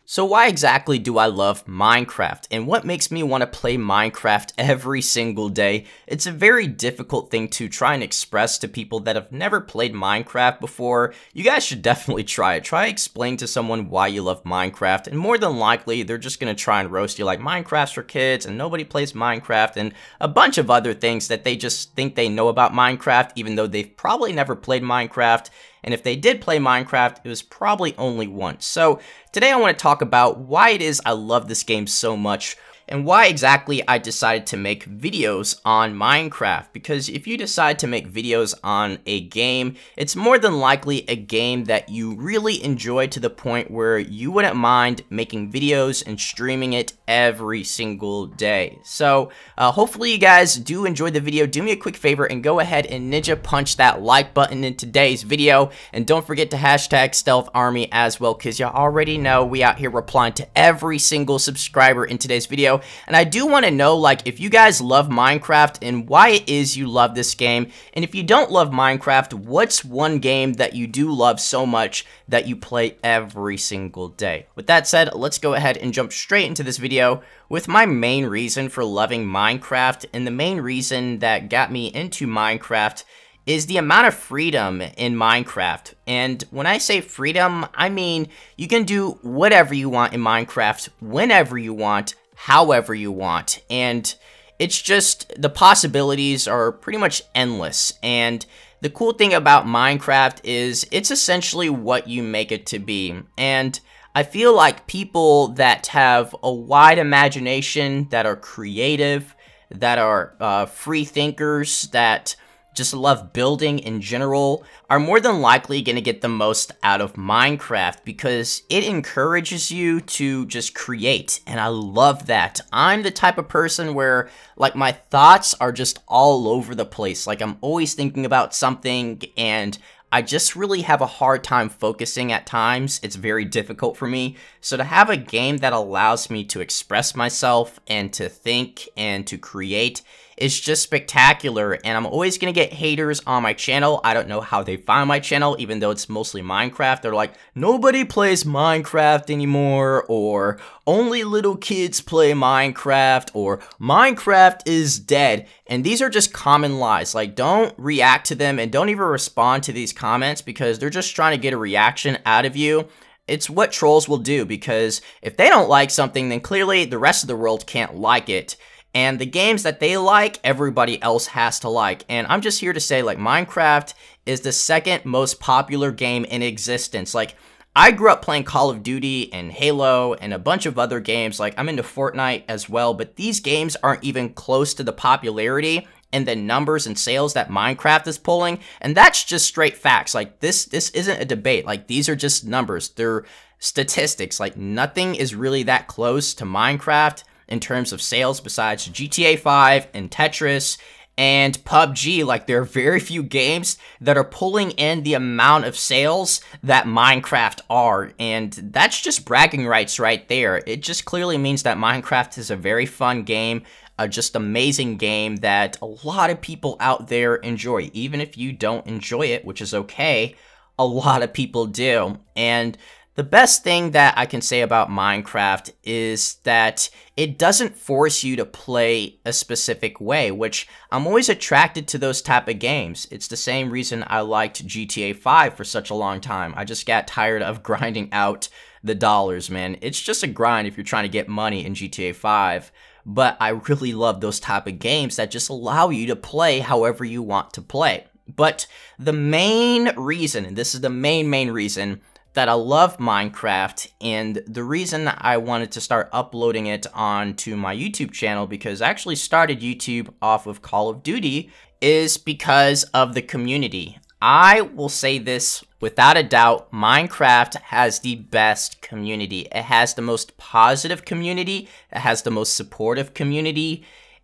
So why exactly do I love Minecraft, and what makes me want to play Minecraft every single day? It's a very difficult thing to try and express to people that have never played Minecraft before. You guys should definitely try it. Try explaining to someone why you love Minecraft, and more than likely, they're just going to try and roast you like Minecraft's for kids, and nobody plays Minecraft, and a bunch of other things that they just think they know about Minecraft, even though they've probably never played Minecraft. And if they did play Minecraft, it was probably only once. So today I want to talk about why it is I love this game so much and why exactly I decided to make videos on Minecraft. Because if you decide to make videos on a game, it's more than likely a game that you really enjoy to the point where you wouldn't mind making videos and streaming it every single day. So hopefully you guys do enjoy the video. Do me a quick favor and go ahead and ninja punch that like button in today's video, and don't forget to hashtag stealth army as well, because you already know we out here replying to every single subscriber in today's video. And I do want to know, like, if you guys love Minecraft and why it is you love this game, and if you don't love Minecraft, what's one game that you do love so much that you play every single day? With that said, let's go ahead and jump straight into this video with my main reason for loving Minecraft. And the main reason that got me into Minecraft is the amount of freedom in Minecraft. And when I say freedom, I mean you can do whatever you want in Minecraft, whenever you want, however you want. And it's just, the possibilities are pretty much endless. And the cool thing about Minecraft is it's essentially what you make it to be. And I feel like people that have a wide imagination, that are creative, that are free thinkers, that just love building in general, are more than likely going to get the most out of Minecraft because it encourages you to just create, and I love that. I'm the type of person where, like, my thoughts are just all over the place. Like, I'm always thinking about something, and I just really have a hard time focusing at times. It's very difficult for me. So to have a game that allows me to express myself and to think and to create is just spectacular. And I'm always going to get haters on my channel. I don't know how they find my channel, even though it's mostly Minecraft. They're like, nobody plays Minecraft anymore, or only little kids play Minecraft, or Minecraft is dead. And these are just common lies. Like, don't react to them and don't even respond to these comments because they're just trying to get a reaction out of you. It's what trolls will do, because if they don't like something, then clearly the rest of the world can't like it. And the games that they like, everybody else has to like. And I'm just here to say, like, Minecraft is the second most popular game in existence. Like, I grew up playing Call of Duty and Halo and a bunch of other games. Like, I'm into Fortnite as well, but these games aren't even close to the popularity and the numbers and sales that Minecraft is pulling. And that's just straight facts. Like, this isn't a debate. Like, these are just numbers. They're statistics. Like, nothing is really that close to Minecraft in terms of sales besides GTA 5 and Tetris and PUBG. Like, there are very few games that are pulling in the amount of sales that Minecraft are, and that's just bragging rights right there. It just clearly means that Minecraft is a very fun game, a just amazing game that a lot of people out there enjoy. Even if you don't enjoy it, which is okay, a lot of people do. And the best thing that I can say about Minecraft is that it doesn't force you to play a specific way, which I'm always attracted to those type of games. It's the same reason I liked GTA 5 for such a long time. I just got tired of grinding out the dollars, man. It's just a grind if you're trying to get money in GTA 5. But I really love those type of games that just allow you to play however you want to play. But the main reason, and this is the main reason that I love Minecraft, and the reason I wanted to start uploading it onto my YouTube channel, because I actually started YouTube off of Call of Duty, is because of the community. I will say this without a doubt, Minecraft has the best community. It has the most positive community, it has the most supportive community,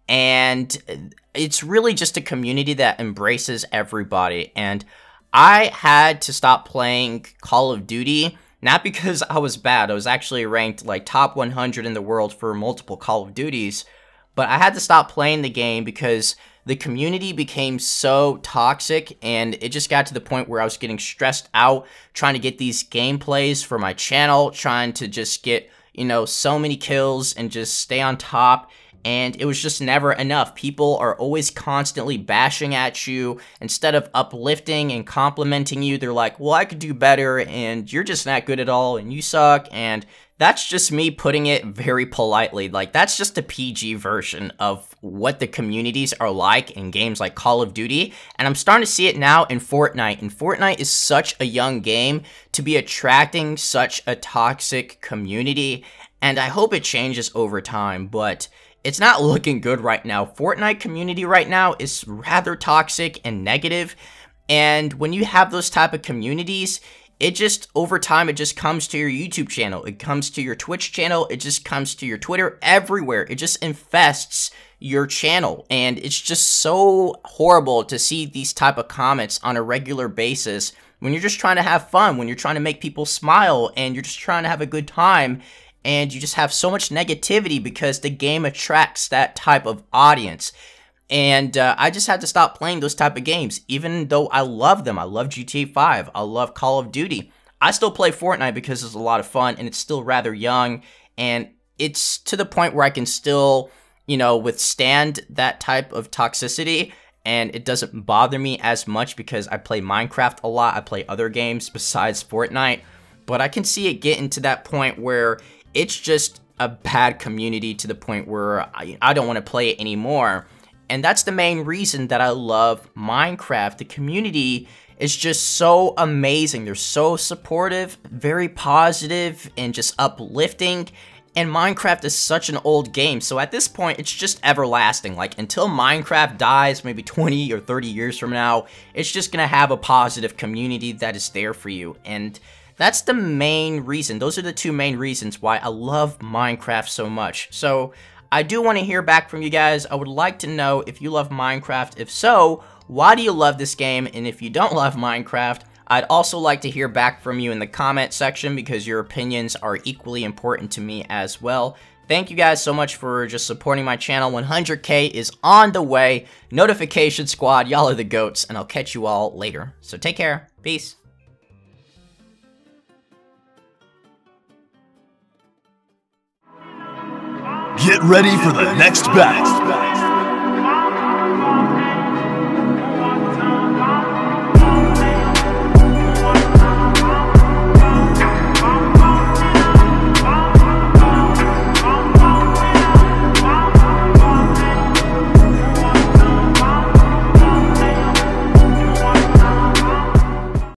and it's really just a community that embraces everybody. And I had to stop playing Call of Duty, not because I was bad. I was actually ranked like top 100 in the world for multiple Call of Duties, but I had to stop playing the game because the community became so toxic, and it just got to the point where I was getting stressed out trying to get these gameplays for my channel, trying to just get, you know, so many kills and just stay on top. And it was just never enough. People are always constantly bashing at you. Instead of uplifting and complimenting you, they're like, well, I could do better, and you're just not good at all, and you suck. And that's just me putting it very politely. Like, that's just a PG version of what the communities are like in games like Call of Duty. And I'm starting to see it now in Fortnite. And Fortnite is such a young game to be attracting such a toxic community. And I hope it changes over time, but it's not looking good right now. Fortnite community right now is rather toxic and negative, and when you have those type of communities, it just, over time, it just comes to your YouTube channel, it comes to your Twitch channel, it just comes to your Twitter, everywhere. It just infests your channel, and it's just so horrible to see these type of comments on a regular basis when you're just trying to have fun, when you're trying to make people smile, and you're just trying to have a good time. And you just have so much negativity because the game attracts that type of audience. And I just had to stop playing those type of games, even though I love them. I love GTA 5. I love Call of Duty. I still play Fortnite because it's a lot of fun, and it's still rather young. And it's to the point where I can still, you know, withstand that type of toxicity. And it doesn't bother me as much because I play Minecraft a lot. I play other games besides Fortnite. But I can see it getting to that point where it's just a bad community to the point where I don't want to play it anymore. And that's the main reason that I love Minecraft. The community is just so amazing. They're so supportive, very positive, and just uplifting. And Minecraft is such an old game, so at this point, it's just everlasting. Like, until Minecraft dies, maybe 20 or 30 years from now, it's just gonna have a positive community that is there for you. And that's the main reason. Those are the two main reasons why I love Minecraft so much. So I do want to hear back from you guys. I would like to know if you love Minecraft. If so, why do you love this game? And if you don't love Minecraft, I'd also like to hear back from you in the comment section because your opinions are equally important to me as well. Thank you guys so much for just supporting my channel. 100K is on the way. Notification squad, y'all are the goats, and I'll catch you all later. So take care. Peace. Get ready for the next battle.